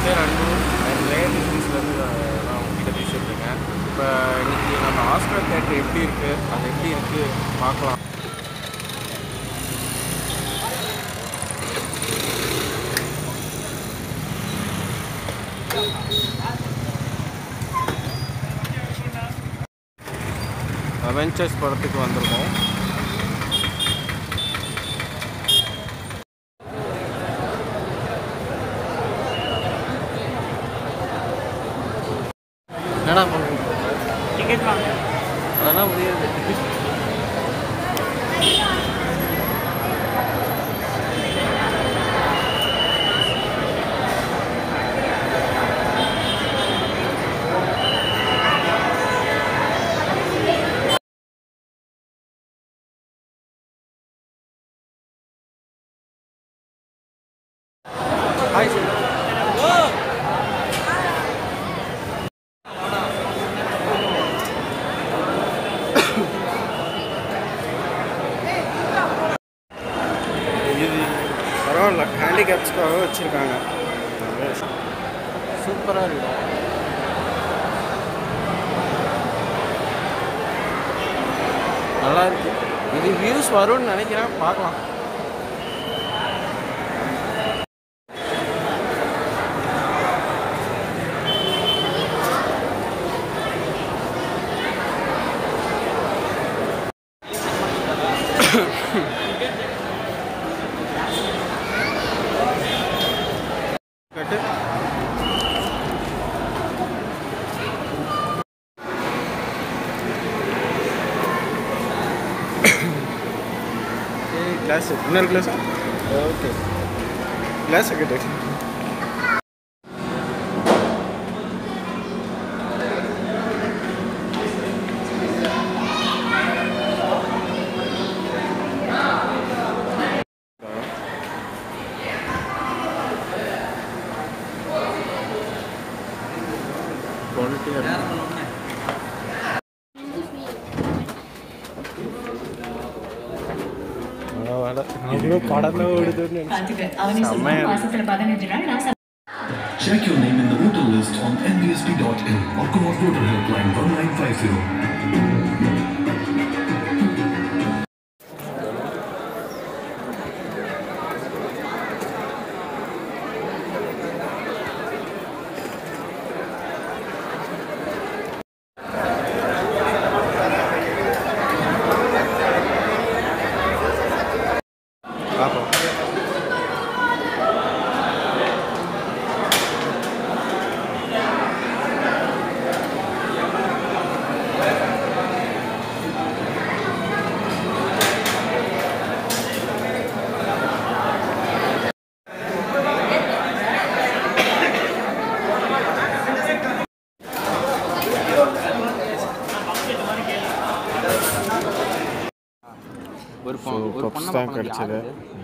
பேர் அன்பு லேயர் டிசைன்ஸ்லேருந்து நான் உங்ககிட்ட பேசிகிட்டு இருக்கேன். இப்போ இன்றைக்கி நம்ம ஆஸ்கர் தேட்டர் எப்படி இருக்குது, அது எப்படி இருக்குது பார்க்கலாம். அவெஞ்சர்ஸ் படத்துக்கு வந்திருக்கோம். என்னடா பண்ணுறீங்க? டிக்கெட் வாங்க. அதெல்லாம் முடியாது. Hi sir. இது பரவாயில்ல, ஹேண்டிகேப்ஸ்க்காக வச்சுருக்காங்க. சூப்பராக இருக்கும். நல்லா இருக்கு. இது வியூஸ் வரும்னு நினைக்கிறேன், பார்க்கலாம். கிளாஸ் இன்னொரு கிளாஸா? ஓகே, கிளாஸை கேட்டு குவாலிட்டியாக Check your name in the voter list on nbsp.in or call voter helpline 1950. ஒரு பப்ஸ் தான் கிடச்சிது.